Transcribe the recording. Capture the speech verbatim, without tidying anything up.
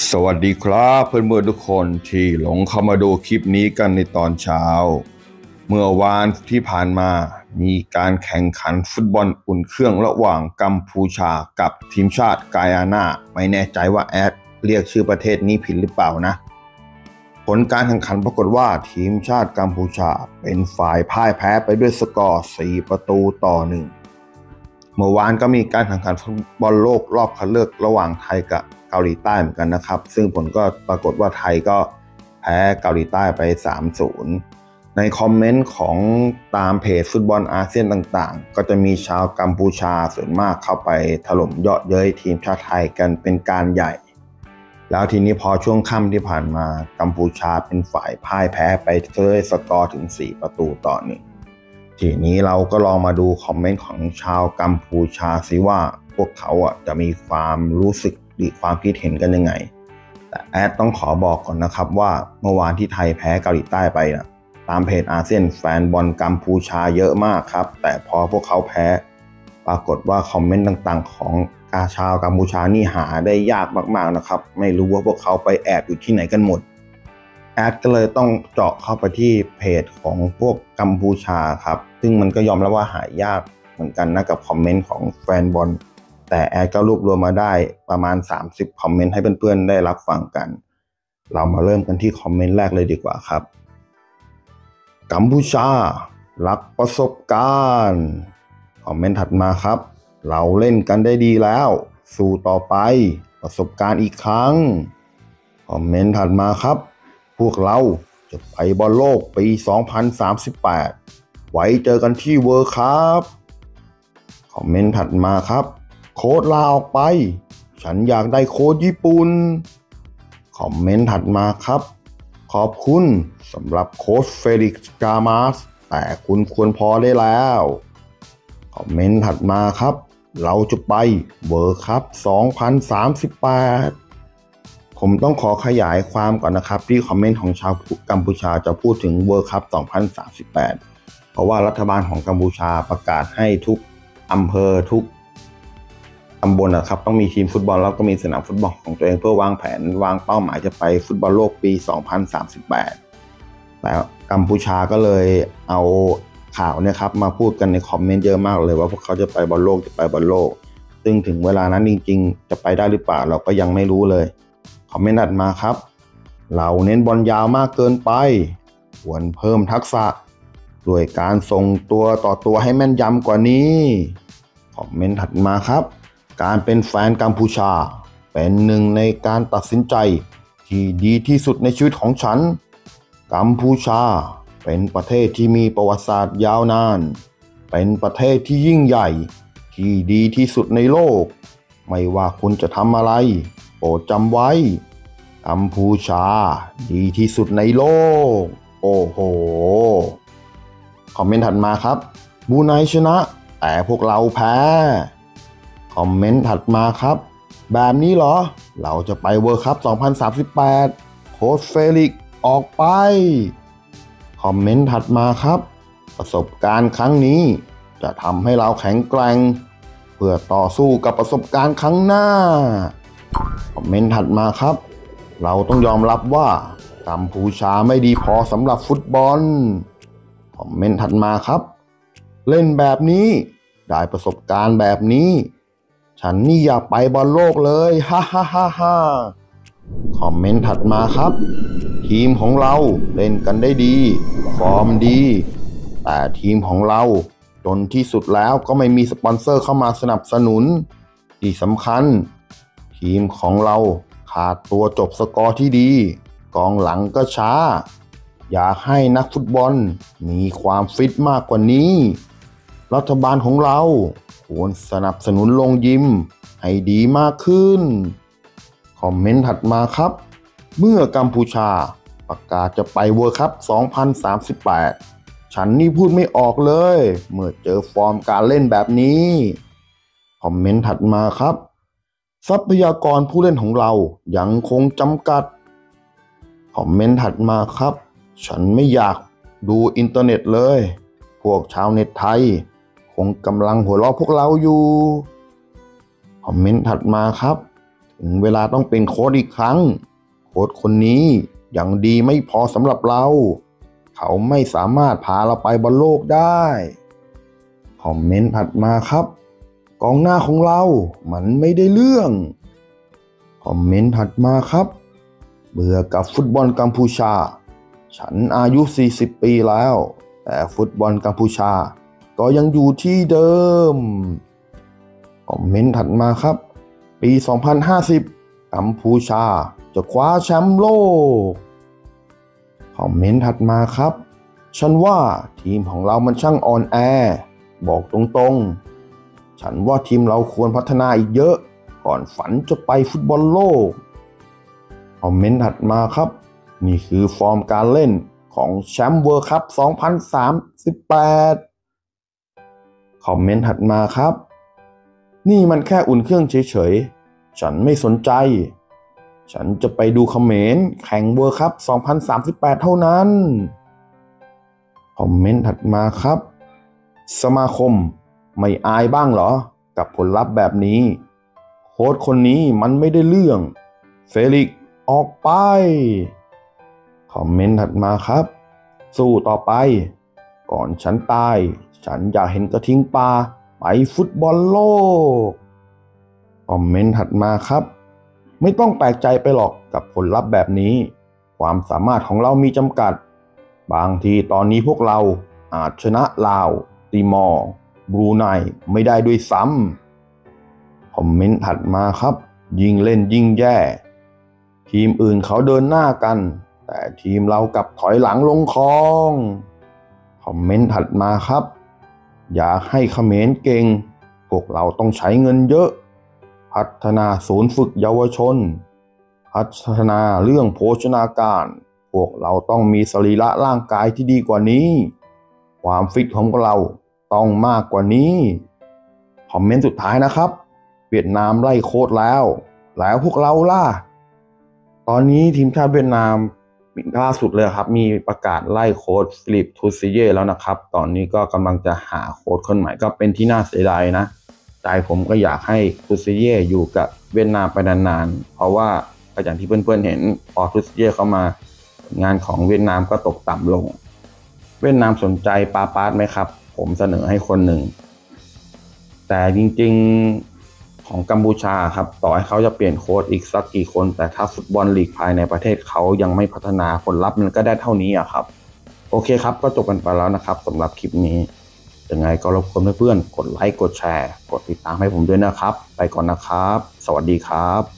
สวัสดีครับเพื่อนๆทุกคนที่หลงเข้ามาดูคลิปนี้กันในตอนเช้าเมื่อวานที่ผ่านมามีการแข่งขันฟุตบอลอุ่นเครื่องระหว่างกัมพูชากับทีมชาติกายานาไม่แน่ใจว่าแอดเรียกชื่อประเทศนี้ผิดหรือเปล่านะผลการแข่งขันปรากฏว่าทีมชาติกัมพูชาเป็นฝ่ายพ่ายแพ้ไปด้วยสกอร์สี่ประตูต่อหนึ่งเมื่อวานก็มีการแข่งขันฟุตบอลโลกรอบคัดเลือกระหว่างไทยกับเกาหลีใต้เหมือนกันนะครับซึ่งผลก็ปรากฏว่าไทยก็แพ้เกาหลีใต้ไป สามศูนย์ ในคอมเมนต์ของตามเพจฟุตบอลอาเซียนต่างๆก็จะมีชาวกัมพูชาส่วนมากเข้าไปถล่มเยาะเย้ยทีมชาติไทยกันเป็นการใหญ่แล้วทีนี้พอช่วงค่ำที่ผ่านมากัมพูชาเป็นฝ่ายพ่ายแพ้ไปด้วยสกอร์ถึงสี่ประตูต่อหนึ่งทีนี้เราก็ลองมาดูคอมเมนต์ของชาวกัมพูชาซิว่าพวกเขาอ่ะจะมีความรู้สึกหรือความคิดเห็นกันยังไงแต่แอดต้องขอบอกก่อนนะครับว่าเมื่อวานที่ไทยแพ้เกาหลีใต้ไปนะตามเพจอาเซียนแฟนบอลกัมพูชาเยอะมากครับแต่พอพวกเขาแพ้ปรากฏว่าคอมเมนต์ต่างๆของกาชาวกัมพูชานี่หาได้ยากมากๆนะครับไม่รู้ว่าพวกเขาไปแอบอยู่ที่ไหนกันหมดแอดก็เลยต้องเจาะเข้าไปที่เพจของพวกกัมพูชาครับซึ่งมันก็ยอมรับว่าหายากเหมือนกันนะกับคอมเมนต์ของแฟนบอลแต่แอดก็รวบรวมมาได้ประมาณสามสิบคอมเมนต์ให้เพื่อนๆได้รับฟังกันเรามาเริ่มกันที่คอมเมนต์แรกเลยดีกว่าครับกัมพูชารักประสบการณ์คอมเมนต์ถัดมาครับเราเล่นกันได้ดีแล้วสู้ต่อไปประสบการณ์อีกครั้งคอมเมนต์ถัดมาครับพวกเราจะไปบอลโลกปีสองพันสามสิบแปดไว้เจอกันที่เวิลด์คัพคอมเมนต์ถัดมาครับโค้ชลาออกไปฉันอยากได้โค้ชญี่ปุ่นคอมเมนต์ถัดมาครับขอบคุณสำหรับโค้ชเฟลิกซ์กามาสแต่คุณควรพอได้แล้วคอมเมนต์ถัดมาครับเราจะไปเวิลด์คัพสองพันสามสิบแปดผมต้องขอขยายความก่อนนะครับที่คอมเมนต์ของชาวกัมพูชาจะพูดถึงเวิลด์คัพสองพันสามสิบแปดเพราะว่ารัฐบาลของกัมพูชาประกาศให้ทุกอำเภอทุกตำบลนะครับต้องมีทีมฟุตบอลแล้วก็มีสนามฟุตบอลของตัวเองเพื่อวางแผนวางเป้าหมายจะไปฟุตบอลโลกปีสองพันสามสิบแปดแต่กัมพูชาก็เลยเอาข่าวเนี่ยครับมาพูดกันในคอมเมนต์เยอะมากเลยว่าพวกเขาจะไปบอลโลกจะไปบอลโลกซึ่งถึงเวลานั้นจริงๆจะไปได้หรือเปล่าเราก็ยังไม่รู้เลยคอมเมนต์ถัดมาครับเราเน้นบอลยาวมากเกินไปควรเพิ่มทักษะด้วยการส่งตัวต่อตัวให้แม่นยำกว่านี้คอมเมนต์ถัดมาครับการเป็นแฟนกัมพูชาเป็นหนึ่งในการตัดสินใจที่ดีที่สุดในชีวิตของฉันกัมพูชาเป็นประเทศที่มีประวัติศาสตร์ยาวนานเป็นประเทศที่ยิ่งใหญ่ที่ดีที่สุดในโลกไม่ว่าคุณจะทำอะไรโปรดจำไว้กัมพูชาดีที่สุดในโลกโอ้โหคอมเมนต์ถัดมาครับบรูไนชนะแต่พวกเราแพ้คอมเมนต์ถัดมาครับแบบนี้เหรอเราจะไปเวิลด์คัพสองพันสามสิบแปดโค้ชเฟลิกซ์ออกไปคอมเมนต์ถัดมาครับประสบการณ์ครั้งนี้จะทำให้เราแข็งแกร่งเพื่อต่อสู้กับประสบการณ์ครั้งหน้าคอมเมนต์ถัดมาครับเราต้องยอมรับว่ากัมพูชาไม่ดีพอสำหรับฟุตบอลคอมเมนต์ถัดมาครับเล่นแบบนี้ได้ประสบการณ์แบบนี้ฉันนี่อยากไปบอลโลกเลยฮ่าฮ่าฮ่าฮ่าคอมเมนต์ถัดมาครับทีมของเราเล่นกันได้ดีฟอร์มดีแต่ทีมของเราจนที่สุดแล้วก็ไม่มีสปอนเซอร์เข้ามาสนับสนุนที่สำคัญทีมของเราขาดตัวจบสกอร์ที่ดีกองหลังก็ช้าอยากให้นักฟุตบอลมีความฟิตมากกว่านี้รัฐบาลของเราควรสนับสนุนโรงยิมให้ดีมากขึ้นคอมเมนต์ถัดมาครับเมื่อกัมพูชาประกาศจะไปเวิลด์คัพสองพันสามสิบแปดฉันนี่พูดไม่ออกเลยเมื่อเจอฟอร์มการเล่นแบบนี้คอมเมนต์ถัดมาครับทรัพยากรผู้เล่นของเรายังคงจำกัดคอมเมนต์ถัดมาครับฉันไม่อยากดูอินเทอร์เน็ตเลยพวกชาวเน็ตไทยคงกำลังหัวเราะพวกเราอยู่คอมเมนต์ถัดมาครับถึงเวลาต้องเป็นโค้ชอีกครั้งโค้ชคนนี้ยังดีไม่พอสำหรับเราเขาไม่สามารถพาเราไปบอลโลกได้คอมเมนต์ถัดมาครับกองหน้าของเรามันไม่ได้เรื่องคอมเมนต์ถัดมาครับเบื่อกับฟุตบอลกัมพูชาฉันอายุสี่สิบปีแล้วแต่ฟุตบอลกัมพูชาก็ยังอยู่ที่เดิมคอมเมนต์ถัดมาครับปีสองพันห้าสิบกัมพูชาจะคว้าแชมป์โลกคอมเมนต์ถัดมาครับฉันว่าทีมของเรามันช่างอ่อนแอบอกตรงๆฉันว่าทีมเราควรพัฒนาอีกเยอะก่อนฝันจะไปฟุตบอลโลกคอมเมนต์ถัดมาครับนี่คือฟอร์มการเล่นของแชมป์เวิลด์คัพสองพันสามสิบแปดคอมเมนต์ถัดมาครับนี่มันแค่อุ่นเครื่องเฉยๆฉันไม่สนใจฉันจะไปดูเขมรแข่งเวิลด์คัพสองพันสามสิบแปดเท่านั้นคอมเมนต์ถัดมาครับสมาคมไม่อายบ้างเหรอกับผลลัพธ์แบบนี้โค้ชคนนี้มันไม่ได้เรื่องเฟลิกซ์ออกไปคอมเมนต์ถัดมาครับสู้ต่อไปก่อนฉันตายฉันอยากเห็นกระทิงปลาไปฟุตบอลโลกคอมเมนต์ถัดมาครับไม่ต้องแปลกใจไปหรอกกับผลลัพธ์แบบนี้ความสามารถของเรามีจำกัดบางทีตอนนี้พวกเราอาจชนะลาวติมอร์บรูไนไม่ได้ด้วยซ้ำคอมเมนต์ถัดมาครับยิ่งเล่นยิ่งแย่ทีมอื่นเขาเดินหน้ากันแต่ทีมเรากลับถอยหลังลงคลองคอมเมนต์ถัดมาครับอยากให้เขมรเก่งพวกเราต้องใช้เงินเยอะพัฒนาศูนย์ฝึกเยาวชนพัฒนาเรื่องโภชนาการพวกเราต้องมีสรีระร่างกายที่ดีกว่านี้ความฟิตของเราต้องมากกว่านี้คอมเมนต์สุดท้ายนะครับเวียดนามไล่โค้ชแล้วแล้วพวกเราล่ะตอนนี้ทีมชาติเวียดนามล่าสุดเลยครับมีประกาศไล่โค้ชฟิลิปทูซิเย่แล้วนะครับตอนนี้ก็กำลังจะหาโค้ชคนใหม่ก็เป็นที่น่าเสียดายนะใจผมก็อยากให้ทูซิเย่อยู่กับเวียดนามไปนานๆเพราะว่าอย่างที่เพื่อนๆเห็นพอทูซิเย่เข้ามางานของเวียดนามก็ตกต่ำลงเวียดนามสนใจปาปาร์ตไหมครับผมเสนอให้คนหนึ่งแต่จริงๆของกัมพูชาครับต่อให้เขาจะเปลี่ยนโค้ชอีกสักกี่คนแต่ถ้าฟุตบอลลีกภายในประเทศเขายังไม่พัฒนาผลลัพธ์มันก็ได้เท่านี้อะครับโอเคครับก็จบกันไปแล้วนะครับสำหรับคลิปนี้ยังไงก็รบกวนเพื่อนๆกดไลค์กดแชร์กดติดตามให้ผมด้วยนะครับไปก่อนนะครับสวัสดีครับ